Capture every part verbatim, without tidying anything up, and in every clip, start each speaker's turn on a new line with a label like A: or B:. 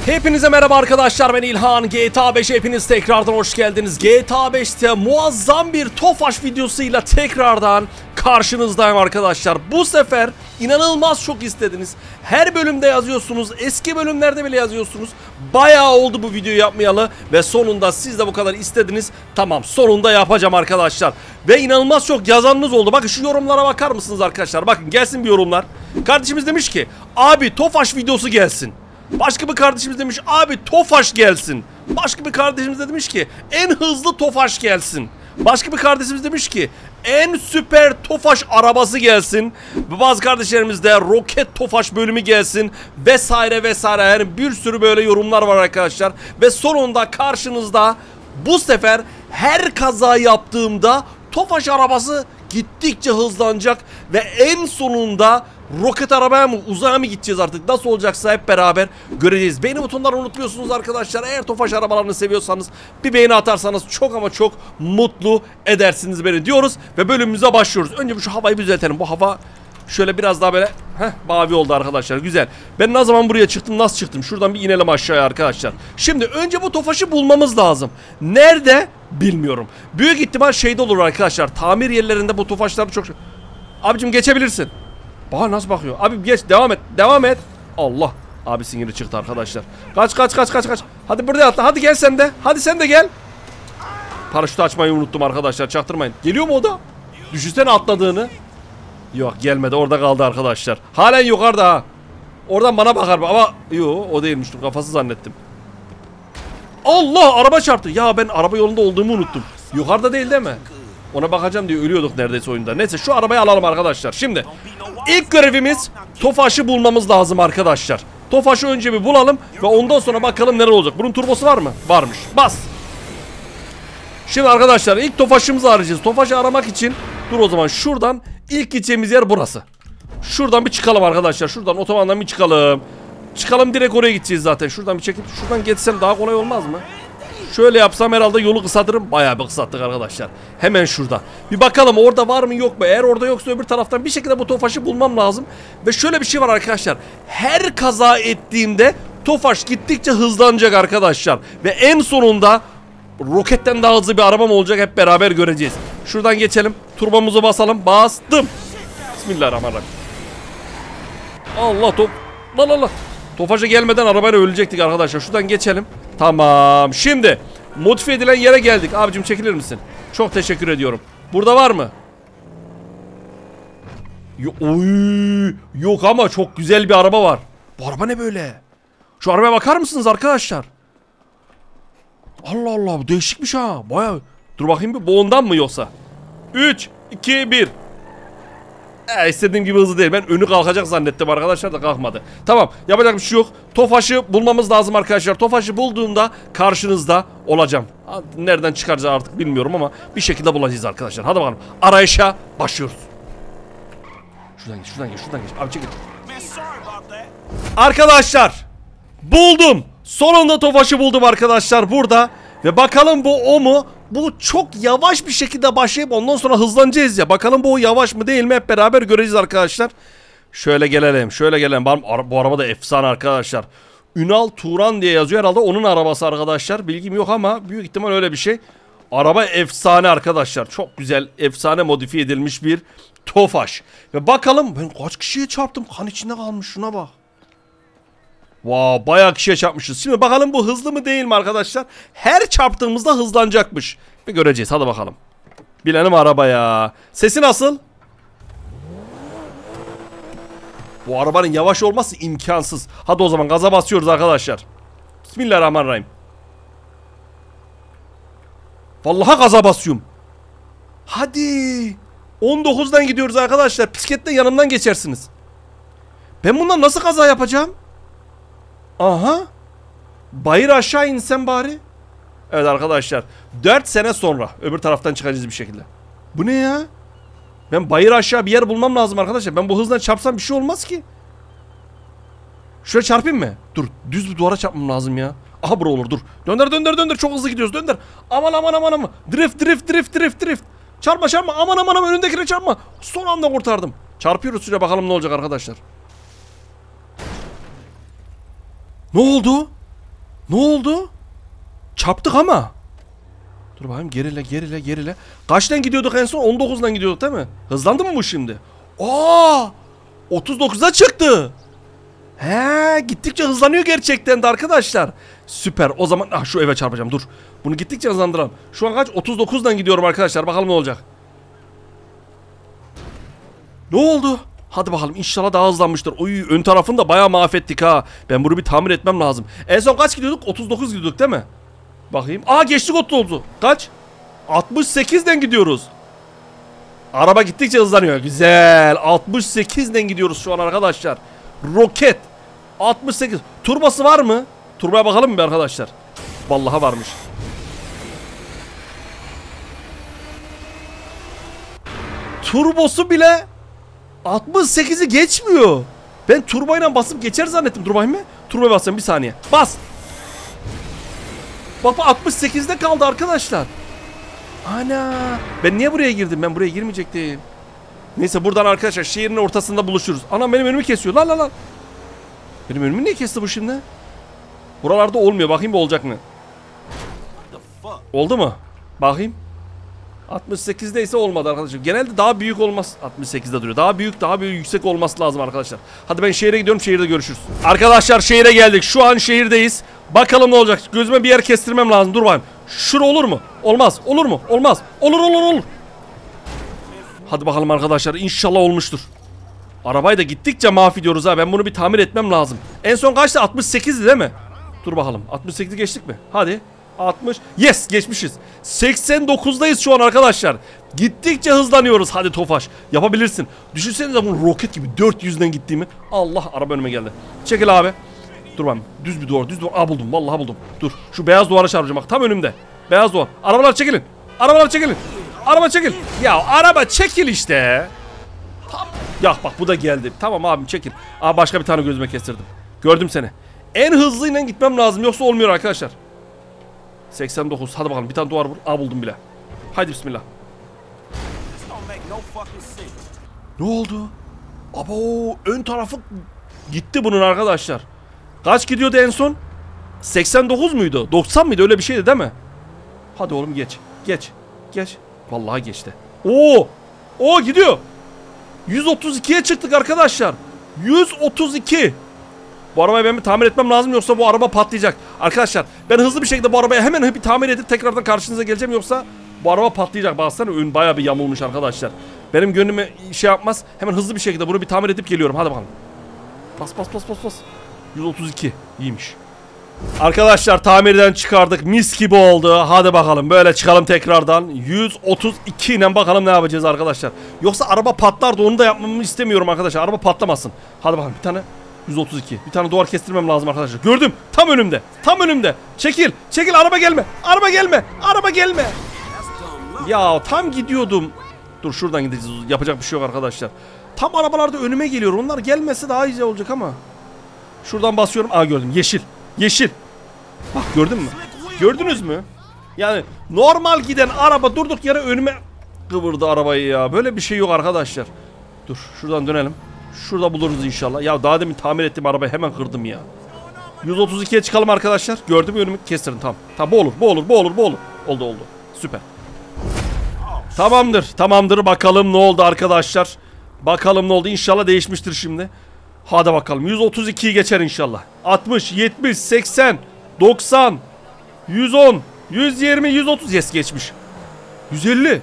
A: Hepinize merhaba arkadaşlar, ben İlhan. G T A beş hepiniz tekrardan hoş geldiniz. G T A beşte muazzam bir Tofaş videosuyla tekrardan karşınızdayım arkadaşlar. Bu sefer inanılmaz çok istediniz. Her bölümde yazıyorsunuz, eski bölümlerde bile yazıyorsunuz. Bayağı oldu bu videoyu yapmayalı ve sonunda siz de bu kadar istediniz. Tamam, sonunda yapacağım arkadaşlar. Ve inanılmaz çok yazanınız oldu. Bakın şu yorumlara bakar mısınız arkadaşlar? Bakın gelsin bir yorumlar. Kardeşimiz demiş ki abi Tofaş videosu gelsin. Başka bir kardeşimiz demiş abi Tofaş gelsin. Başka bir kardeşimiz de demiş ki en hızlı Tofaş gelsin. Başka bir kardeşimiz demiş ki en süper Tofaş arabası gelsin. Bazı kardeşlerimiz de roket Tofaş bölümü gelsin vesaire vesaire. Yani bir sürü böyle yorumlar var arkadaşlar. Ve sonunda karşınızda bu sefer her kaza yaptığımda Tofaş arabası gittikçe hızlanacak ve en sonunda roket arabaya mı, uzaya mı gideceğiz artık, nasıl olacaksa hep beraber göreceğiz. Beğeni butonlarını unutmuyorsunuz arkadaşlar. Eğer Tofaş arabalarını seviyorsanız bir beğeni atarsanız çok ama çok mutlu edersiniz beni diyoruz ve bölümümüze başlıyoruz. Önce şu havayı düzeltelim. Bu hava şöyle biraz daha böyle heh, mavi oldu arkadaşlar, güzel. Ben ne zaman buraya çıktım, nasıl çıktım? Şuradan bir inelim aşağıya arkadaşlar. Şimdi önce bu Tofaş'ı bulmamız lazım. Nerede? Bilmiyorum. Büyük ihtimal şeyde olur arkadaşlar. Tamir yerlerinde bu Tofaş'ları çok... Abicim geçebilirsin. Bana nasıl bakıyor? Abi geç, devam et. Devam et. Allah. Abi siniri çıktı arkadaşlar. Kaç kaç kaç kaç kaç. Hadi buraya atla. Hadi gel sen de. Hadi sen de gel. Paraşütü açmayı unuttum arkadaşlar. Çaktırmayın. Geliyor mu o da? Düşünsene atladığını. Yok, gelmedi. Orada kaldı arkadaşlar. Halen yukarıda ha. Oradan bana bakar ama yok, o değilmiş. Kafası zannettim. Allah, araba çarptı. Ya ben araba yolunda olduğumu unuttum. Yukarıda değil değil mi? Ona bakacağım diye ölüyorduk neredeyse oyunda. Neyse şu arabayı alalım arkadaşlar. Şimdi ilk görevimiz Tofaş'ı bulmamız lazım arkadaşlar. Tofaş'ı önce bir bulalım ve ondan sonra bakalım neler olacak. Bunun turbosu var mı? Varmış. Bas. Şimdi arkadaşlar ilk Tofaş'ımızı arayacağız. Tofaş'ı aramak için dur o zaman şuradan ilk gideceğimiz yer burası. Şuradan bir çıkalım arkadaşlar. Şuradan otobandan bir çıkalım. Çıkalım, direkt oraya gideceğiz zaten. Şuradan bir çekip şuradan geçsem daha kolay olmaz mı? Şöyle yapsam herhalde yolu kısaltırım. Bayağı bir kısalttık arkadaşlar. Hemen şurada. Bir bakalım orada var mı yok mu? Eğer orada yoksa öbür taraftan bir şekilde bu Tofaş'ı bulmam lazım. Ve şöyle bir şey var arkadaşlar. Her kaza ettiğimde Tofaş gittikçe hızlanacak arkadaşlar. Ve en sonunda roketten daha hızlı bir arabam olacak, hep beraber göreceğiz. Şuradan geçelim. Turbomuzu basalım. Bastım. Bismillahirrahmanirrahim. Allah top. La la la. Tofaş'a gelmeden arabayla ölecektik arkadaşlar. Şuradan geçelim. Tamam. Şimdi modifiye edilen yere geldik. Abicim çekilir misin? Çok teşekkür ediyorum. Burada var mı? Yo Oy, yok ama çok güzel bir araba var. Bu araba ne böyle? Şu arabaya bakar mısınız arkadaşlar? Allah Allah, bu değişikmiş ha. Bayağı. Dur bakayım bir. Bu ondan mı yoksa? üç, iki, bir. E, istediğim gibi hızlı değil. Ben önü kalkacak zannettim arkadaşlar da kalkmadı. Tamam, yapacak bir şey yok. Tofaş'ı bulmamız lazım arkadaşlar. Tofaş'ı bulduğumda karşınızda olacağım. Nereden çıkaracağız artık bilmiyorum ama bir şekilde bulacağız arkadaşlar. Hadi bakalım, arayışa başlıyoruz. Şuradan geç, şuradan geç, şuradan geç. Abi çekil. Arkadaşlar buldum. Sonunda Tofaş'ı buldum arkadaşlar burada. Ve bakalım bu o mu? Bu çok yavaş bir şekilde başlayıp ondan sonra hızlanacağız ya. Bakalım bu yavaş mı değil mi, hep beraber göreceğiz arkadaşlar. Şöyle gelelim, şöyle gelelim. Bu araba da efsane arkadaşlar. Ünal Turan diye yazıyor, herhalde onun arabası arkadaşlar. Bilgim yok ama büyük ihtimal öyle bir şey. Araba efsane arkadaşlar. Çok güzel, efsane modifiye edilmiş bir Tofaş. Ve bakalım ben kaç kişiye çarptım. Kan içinde kalmış, şuna bak. Wow, bayağı kişiye çarpmışız. Şimdi bakalım bu hızlı mı değil mi arkadaşlar? Her çarptığımızda hızlanacakmış. Bir göreceğiz, hadi bakalım. Bilenim arabaya. Sesi nasıl? Bu arabanın yavaş olması imkansız. Hadi o zaman gaza basıyoruz arkadaşlar. Bismillahirrahmanirrahim. Vallahi gaza basıyorum. Hadi. on dokuzdan gidiyoruz arkadaşlar. Bisikletle yanımdan geçersiniz. Ben bundan nasıl kaza yapacağım? Aha. Bayır aşağı insem bari. Evet arkadaşlar, dört sene sonra öbür taraftan çıkacağız bir şekilde. Bu ne ya? Ben bayır aşağı bir yer bulmam lazım arkadaşlar. Ben bu hızla çarpsam bir şey olmaz ki. Şuraya çarpayım mı? Dur, düz bir duvara çarpmam lazım ya. Aha, bura olur, dur. Dönder dönder dönder, çok hızlı gidiyoruz, dönder. Aman aman aman aman. Drift drift drift drift drift. Çarpma çarpma, aman aman aman, önündekine çarpma. Son anda kurtardım. Çarpıyoruz şuraya, bakalım ne olacak arkadaşlar. Ne oldu? Ne oldu? Çarptık ama. Dur bakayım, gerile gerile gerile. Kaçtan gidiyorduk en son? on dokuzdan gidiyorduk değil mi? Hızlandı mı bu şimdi? Aa! otuz dokuza çıktı. He, gittikçe hızlanıyor gerçekten de arkadaşlar. Süper. O zaman ah, şu eve çarpacağım. Dur. Bunu gittikçe hızlandıralım. Şu an kaç? otuz dokuzdan gidiyorum arkadaşlar. Bakalım ne olacak. Ne oldu? Hadi bakalım, inşallah daha hızlanmıştır. Oy, ön tarafını da bayağı mahvettik ha. Ben bunu bir tamir etmem lazım. En son kaç gidiyorduk? otuz dokuz gidiyorduk değil mi? Bakayım. Aa, geçtik otuz oldu. Kaç? altmış sekizden gidiyoruz. Araba gittikçe hızlanıyor. Güzel. altmış sekizden gidiyoruz şu an arkadaşlar. Roket. altmış sekiz. Turbosu var mı? Turboya bakalım mı arkadaşlar? Vallahi varmış. Turbosu bile altmış sekizi geçmiyor. Ben turbayla basıp geçer zannettim. Dur bakayım mı? Turboya basacağım bir saniye. Bas. Bak bak, altmış sekizde kaldı arkadaşlar. Ana. Ben niye buraya girdim? Ben buraya girmeyecektim. Neyse, buradan arkadaşlar şehrin ortasında buluşuruz. Anam, benim önümü kesiyor. Lan lan lan. Benim önümü niye kesti bu şimdi? Buralarda olmuyor. Bakayım bir olacak mı? Oldu mu? Bakayım. altmış sekizde ise olmadı arkadaşlar. Genelde daha büyük olmaz. altmış sekizde duruyor. Daha büyük, daha büyük, yüksek olması lazım arkadaşlar. Hadi ben şehre gidiyorum. Şehirde görüşürüz. Arkadaşlar, şehire geldik. Şu an şehirdeyiz. Bakalım ne olacak. Gözüme bir yer kestirmem lazım. Dur bakayım. Şura olur mu? Olmaz. Olur mu? Olmaz. Olur olur olur. Hadi bakalım arkadaşlar. İnşallah olmuştur. Arabayı da gittikçe mahvediyoruz ha. Ben bunu bir tamir etmem lazım. En son kaçtı? altmış sekizdi değil mi? Dur bakalım. altmış sekizi geçtik mi? Hadi. altmış. Yes, geçmişiz. seksen dokuzdayız şu an arkadaşlar. Gittikçe hızlanıyoruz. Hadi Tofaş, yapabilirsin. Düşünsenize bunu roket gibi dört yüzden gittiğimi. Allah, araba önüme geldi. Çekil abi. Dur ben. Düz bir duvar, düz duvar. Aa, buldum. Vallahi buldum. Dur. Şu beyaz duvara çarpacağım bak. Tam önümde. Beyaz duvar. Arabalar çekilin. Arabalar çekilin. Araba çekil. Ya araba çekil işte. Tam. Ya bak, bu da geldi. Tamam abim, çekil. Aa, başka bir tane gözüme kestirdim. Gördüm seni. En hızlıyla gitmem lazım. Yoksa olmuyor arkadaşlar. seksen dokuz. Hadi bakalım, bir tane duvar vur. Aa, buldum bile. Haydi bismillah. Ne oldu? Abo, ön tarafı gitti bunun arkadaşlar. Kaç gidiyordu en son? seksen dokuz muydu? doksan mıydı? Öyle bir şeydi değil mi? Hadi oğlum, geç. Geç. Geç. Vallahi geçti. Oo! Oo, gidiyor. yüz otuz ikiye çıktık arkadaşlar. yüz otuz iki. Bu arabayı ben bir tamir etmem lazım, yoksa bu araba patlayacak. Arkadaşlar, ben hızlı bir şekilde bu arabayı hemen bir tamir edip tekrardan karşınıza geleceğim, yoksa bu araba patlayacak. Baksana, ön bayağı bir yamulmuş arkadaşlar. Benim gönlüme şey yapmaz. Hemen hızlı bir şekilde bunu bir tamir edip geliyorum. Hadi bakalım. Bas bas bas bas bas. yüz otuz iki. İyiymiş. Arkadaşlar, tamirden çıkardık. Mis gibi oldu. Hadi bakalım, böyle çıkalım tekrardan. yüz otuz iki ile bakalım ne yapacağız arkadaşlar. Yoksa araba patlar da onu da yapmamı istemiyorum arkadaşlar. Araba patlamasın. Hadi bakalım, bir tane yüz otuz iki. Bir tane duvar kestirmem lazım arkadaşlar. Gördüm. Tam önümde. Tam önümde. Çekil. Çekil, araba gelme. Araba gelme. Araba gelme. Ya tam gidiyordum. Dur, şuradan gideceğiz. Yapacak bir şey yok arkadaşlar. Tam arabalarda önüme geliyor. Onlar gelmesi daha iyi olacak ama. Şuradan basıyorum. Aa, gördüm. Yeşil. Yeşil. Bak, gördün mü? Gördünüz mü? Yani normal giden araba durduk yere önüme kıvırdı arabayı ya. Böyle bir şey yok arkadaşlar. Dur, şuradan dönelim. Şurada buluruz inşallah. Ya daha demin tamir ettiğim arabayı hemen kırdım ya. yüz otuz ikiye çıkalım arkadaşlar. Gördüm mü, önümü kestirin. Tamam. Tamam, bu olur, bu olur, bu olur, bu olur. Oldu oldu. Süper. Tamamdır. Tamamdır. Bakalım ne oldu arkadaşlar. Bakalım ne oldu. İnşallah değişmiştir şimdi. Hadi bakalım. yüz otuz ikiyi geçer inşallah. altmış, yetmiş, seksen, doksan, yüz on, yüz yirmi, yüz otuz. Yes, geçmiş. yüz elli.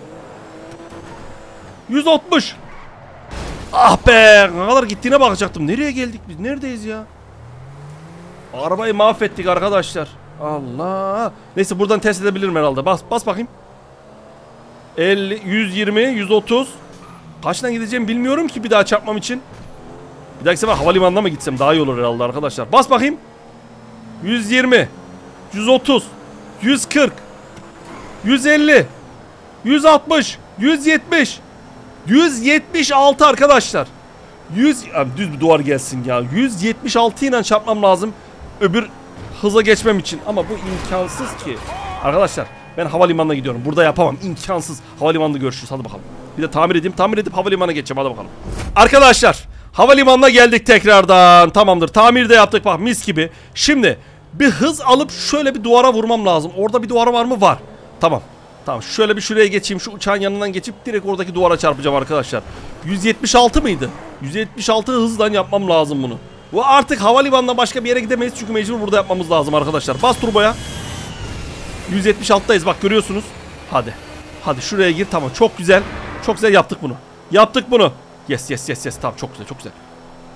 A: yüz altmış. Ah be. Ne kadar gittiğine bakacaktım. Nereye geldik biz? Neredeyiz ya? Arabayı mahvettik arkadaşlar. Allah. Neyse, buradan test edebilirim herhalde. Bas bas bakayım. elli, yüz yirmi, yüz otuz. Kaçtan gideceğimi bilmiyorum ki bir daha çarpmam için. Bir dahaki sefer havalimanına mı gitsem daha iyi olur herhalde arkadaşlar. Bas bakayım. yüz yirmi, yüz otuz, yüz kırk, yüz elli, yüz altmış, yüz yetmiş, yüz yetmiş altı arkadaşlar. yüz abi, düz bir duvar gelsin ya. yüz yetmiş altı ile çarpmam lazım öbür hıza geçmem için, ama bu imkansız ki. Arkadaşlar, ben havalimanına gidiyorum. Burada yapamam. İmkansız. Havalimanında görüşürüz. Hadi bakalım. Bir de tamir edeyim. Tamir edip havalimanına geçeceğim. Hadi bakalım. Arkadaşlar, havalimanına geldik tekrardan. Tamamdır. Tamir de yaptık. Bak, mis gibi. Şimdi Bir hız alıp şöyle bir duvara vurmam lazım. Orada bir duvar var mı? Var. Tamam. Tamam şöyle bir şuraya geçeyim. Şu uçağın yanından geçip direkt oradaki duvara çarpacağım arkadaşlar. yüz yetmiş altı mıydı? yüz yetmiş altı hızdan yapmam lazım bunu. Bu artık havalimanına başka bir yere gidemeyiz. Çünkü mecbur burada yapmamız lazım arkadaşlar. Bas turboya. yüz yetmiş altıdayız bak görüyorsunuz. Hadi. Hadi şuraya gir tamam çok güzel. Çok güzel yaptık bunu. Yaptık bunu. Yes yes yes yes tamam çok güzel çok güzel.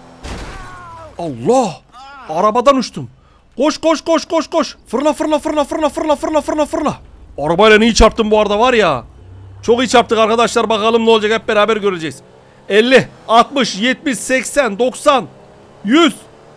A: Allah. Arabadan uçtum. Koş koş koş koş koş. Fırla fırla fırla fırla fırla fırla fırla fırla. Arabayla iyi çarptım bu arada var ya. Çok iyi çarptık arkadaşlar. Bakalım ne olacak hep beraber göreceğiz. elli, altmış, yetmiş, seksen, doksan, yüz.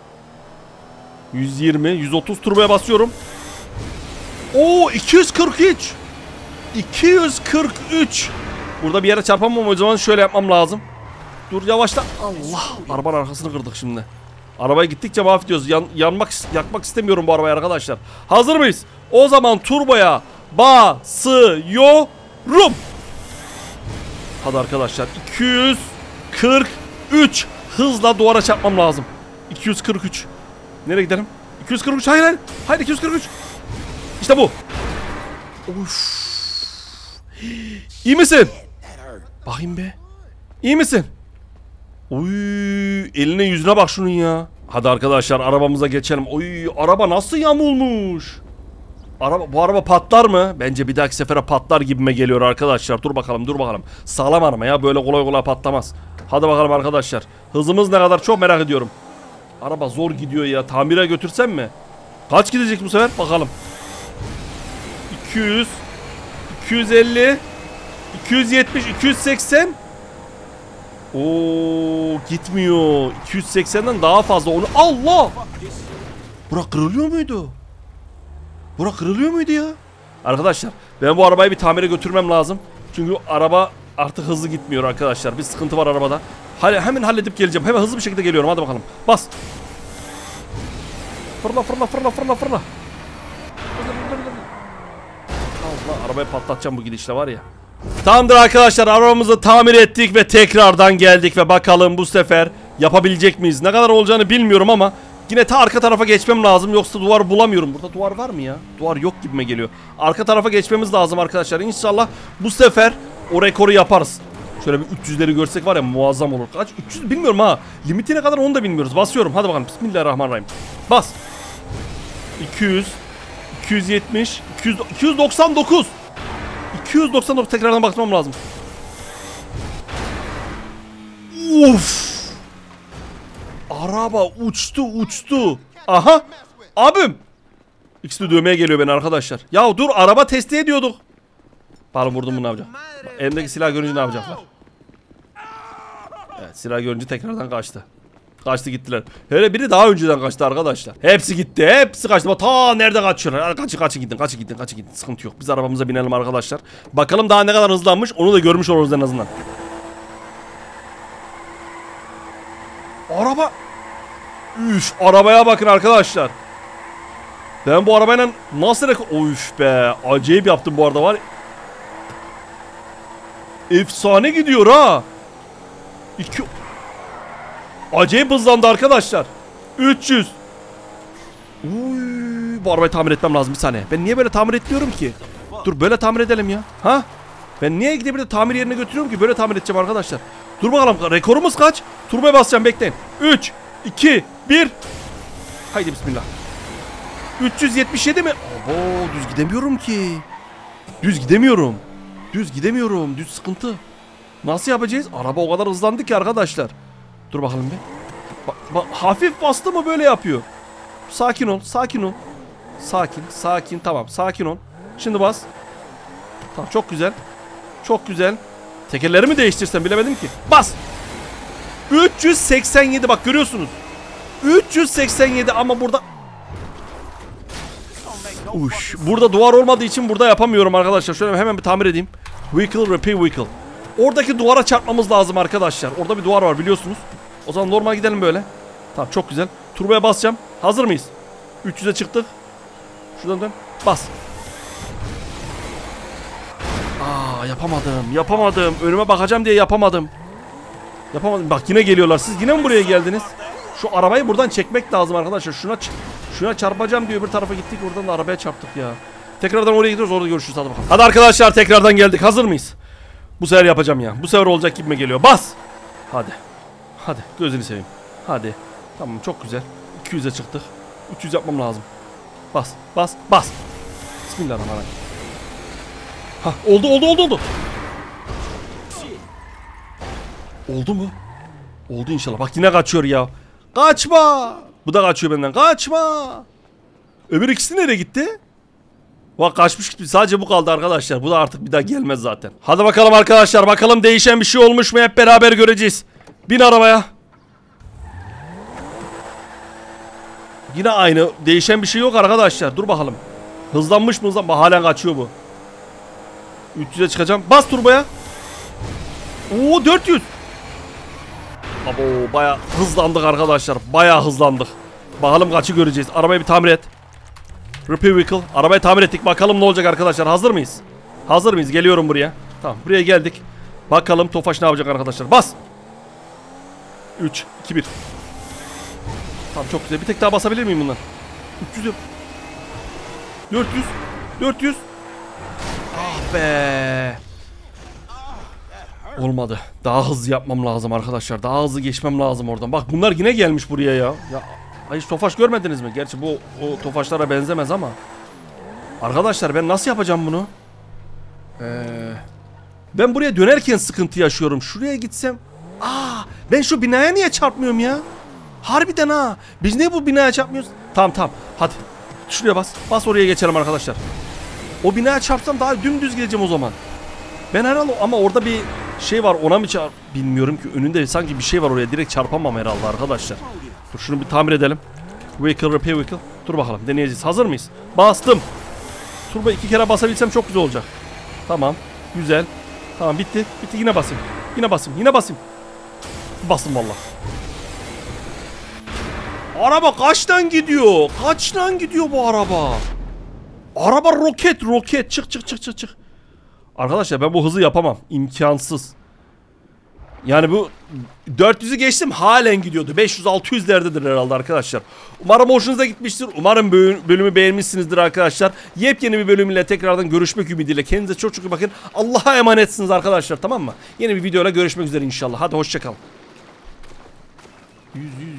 A: yüz yirmi, yüz otuz turboya basıyorum. Oo iki yüz kırk üç. iki yüz kırk üç. Burada bir yere çarpamam o zaman şöyle yapmam lazım. Dur yavaşla. Allah. Arabanın arkasını kırdık şimdi. Arabaya gittikçe mahvediyoruz. Yan, yanmak, yakmak istemiyorum bu arabayı arkadaşlar. Hazır mıyız? O zaman turboya basıyorum. Hadi arkadaşlar. iki yüz kırk üç. Hızla duvara çarpmam lazım. iki yüz kırk üç. Nereye gidelim? iki yüz kırk üç. Hayır hayır. Hayır iki yüz kırk üç. İşte bu. Uf. İyi misin? Bakayım be. İyi misin? Uy, eline yüzüne bak şunun ya. Hadi arkadaşlar arabamıza geçelim. Oy, araba nasıl yamulmuş? Araba, bu araba patlar mı? Bence bir dahaki sefere patlar gibime geliyor arkadaşlar. Dur bakalım, dur bakalım. Sağlam araba ya, böyle kolay kolay patlamaz. Hadi bakalım arkadaşlar. Hızımız ne kadar çok merak ediyorum. Araba zor gidiyor ya. Tamire götürsem mi? Kaç gidecek bu sefer? Bakalım. iki yüz, iki yüz elli, iki yüz yetmiş, iki yüz seksen. Oo, gitmiyor. iki yüz seksenden daha fazla onu. Allah! Bura kırılıyor muydu? Bura kırılıyor muydu ya? Arkadaşlar ben bu arabayı bir tamire götürmem lazım. Çünkü araba artık hızlı gitmiyor arkadaşlar. Bir sıkıntı var arabada. Hadi hemen halledip geleceğim. Hemen hızlı bir şekilde geliyorum. Hadi bakalım. Bas. Fırla fırla fırla fırla fırla. Allah, arabayı patlatacağım bu gidişle var ya. Tamamdır arkadaşlar, arabamızı tamir ettik ve tekrardan geldik ve bakalım bu sefer yapabilecek miyiz? Ne kadar olacağını bilmiyorum ama yine ta arka tarafa geçmem lazım, yoksa duvar bulamıyorum. Burada duvar var mı ya? Duvar yok gibime geliyor. Arka tarafa geçmemiz lazım arkadaşlar. İnşallah bu sefer o rekoru yaparız. Şöyle bir üç yüzleri görsek var ya, muazzam olur. Kaç? üç yüz bilmiyorum ha. Limiti ne kadar onu da bilmiyoruz. Basıyorum. Hadi bakalım. Bismillahirrahmanirrahim. Bas. iki yüz, iki yüz yetmiş, iki yüz, iki yüz doksan dokuz. iki yüz doksan dokuz, tekrardan bakmam lazım. Uf. Araba uçtu uçtu. Aha. Abim. İkisi de dövmeye geliyor beni arkadaşlar. Ya dur, araba testi ediyorduk. Pardon, vurdum, bunu ne yapacağım? Elimdeki silah görünce ne yapacaklar? Evet, silah görünce tekrardan kaçtı. Kaçtı gittiler. Hele biri daha önceden kaçtı arkadaşlar. Hepsi gitti. Hepsi kaçtı. Bak ta nerede kaçıyorlar? Kaçın kaçın gidin. Kaçın gidin. Kaçın gidin. Sıkıntı yok. Biz arabamıza binelim arkadaşlar. Bakalım daha ne kadar hızlanmış. Onu da görmüş oluruz en azından. Araba. Üf, arabaya bakın arkadaşlar. Ben bu arabayla nasıl rekor... Üf be. Acayip yaptım bu arada var. Efsane gidiyor ha. İki... Acayip hızlandı arkadaşlar. üç yüz. Uy, bu arabayı tamir etmem lazım bir saniye. Ben niye böyle tamir etmiyorum ki? Dur, böyle tamir edelim ya. Ha? Ben niye gidip de tamir yerine götürüyorum ki? Böyle tamir edeceğim arkadaşlar. Dur bakalım, rekorumuz kaç? Turboya basacağım, bekleyin. üç, iki, bir. Haydi bismillah. üç yüz yetmiş yedi mi? Abo, düz gidemiyorum ki. Düz gidemiyorum. Düz gidemiyorum. Düz sıkıntı. Nasıl yapacağız? Araba o kadar hızlandı ki arkadaşlar. Dur bakalım bir. Bak, bak, hafif bastı mı böyle yapıyor. Sakin ol, sakin ol. Sakin, sakin, tamam, sakin ol. Şimdi bas. Tamam, çok güzel. Çok güzel. Tekerleri mi değiştirsem bilemedim ki. Bas. üç yüz seksen yedi, bak görüyorsunuz. üç yüz seksen yedi ama burada... Uş, burada duvar olmadığı için burada yapamıyorum arkadaşlar. Şöyle hemen bir tamir edeyim. Vehicle repair vehicle. Oradaki duvara çarpmamız lazım arkadaşlar. Orada bir duvar var biliyorsunuz. O zaman normal gidelim böyle. Tamam, çok güzel. Turboya basacağım. Hazır mıyız? üç yüze çıktık. Şuradan dön. Bas. Aa, yapamadım. Yapamadım. Önüme bakacağım diye yapamadım. Yapamadım. Bak yine geliyorlar. Siz yine mi buraya geldiniz? Şu arabayı buradan çekmek lazım arkadaşlar. Şuna Şuna çarpacağım diyor, bir tarafa gittik, oradan da arabaya çarptık ya. Tekrardan oraya gidiyoruz, orada görüşürüz, hadi bakalım. Hadi arkadaşlar, tekrardan geldik, hazır mıyız? Bu sefer yapacağım ya, bu sefer olacak gibi mi geliyor? Bas. Hadi. Hadi gözünü seveyim. Hadi. Tamam, çok güzel. iki yüze çıktık. üç yüz yapmam lazım. Bas bas bas. Bismillahirrahmanirrahim. Hah, oldu oldu oldu oldu. Oldu mu? Oldu inşallah. Bak yine kaçıyor ya. Kaçma. Bu da kaçıyor benden. Kaçma. Öbür ikisi nereye gitti? Bak kaçmış gitmiş. Sadece bu kaldı arkadaşlar. Bu da artık bir daha gelmez zaten. Hadi bakalım arkadaşlar. Bakalım değişen bir şey olmuş mu? Hep beraber göreceğiz. Bin arabaya. Yine aynı. Değişen bir şey yok arkadaşlar. Dur bakalım. Hızlanmış mı hızlanmış? Halen kaçıyor bu. üç yüze çıkacağım. Bas turboya. Oo dört yüz. Abo baya hızlandık arkadaşlar. Baya hızlandık. Bakalım kaçı göreceğiz. Arabayı bir tamir et. Repair vehicle. Arabayı tamir ettik. Bakalım ne olacak arkadaşlar. Hazır mıyız? Hazır mıyız? Geliyorum buraya. Tamam, buraya geldik. Bakalım Tofaş ne yapacak arkadaşlar. Bas. üç, iki, bir. Tamam, çok güzel. Bir tek daha basabilir miyim bundan? üç yüz. dört yüz. dört yüz. Ah be. Olmadı. Daha hızlı yapmam lazım arkadaşlar. Daha hızlı geçmem lazım oradan. Bak bunlar yine gelmiş buraya ya. Ya hiç Tofaş görmediniz mi? Gerçi bu o Tofaşlara benzemez ama. Arkadaşlar ben nasıl yapacağım bunu? Ee, ben buraya dönerken sıkıntı yaşıyorum. Şuraya gitsem. Aa, ben şu binaya niye çarpmıyorum ya? Harbiden ha. Biz niye bu binaya çarpmıyoruz? Tamam tamam. Hadi. Şuraya bas. Bas, oraya geçelim arkadaşlar. O binaya çarpsam daha dümdüz geleceğim o zaman. Ben herhalde, ama orada bir şey var, ona mı çarp... Bilmiyorum ki, önünde sanki bir şey var, oraya direkt çarpamam herhalde arkadaşlar. Dur şunu bir tamir edelim. Vehicle, repair vehicle. Dur bakalım, deneyeceğiz. Hazır mıyız? Bastım. Turbo iki kere basabilsem çok güzel olacak. Tamam. Güzel. Tamam, bitti. Bitti, yine basayım. Yine basayım. Yine basayım. Bastım valla. Araba kaçtan gidiyor? Kaçtan gidiyor bu araba? Araba roket roket. Çık çık çık çık çık. Arkadaşlar ben bu hızı yapamam. İmkansız. Yani bu dört yüzü geçtim, halen gidiyordu. beş yüz altı yüzlerdedir herhalde arkadaşlar. Umarım hoşunuza gitmiştir. Umarım bölümü beğenmişsinizdir arkadaşlar. Yepyeni bir bölümle tekrardan görüşmek ümidiyle. Kendinize çok çok iyi bakın. Allah'a emanetsiniz arkadaşlar, tamam mı? Yeni bir videoyla görüşmek üzere inşallah. Hadi hoşçakalın. yüz yüz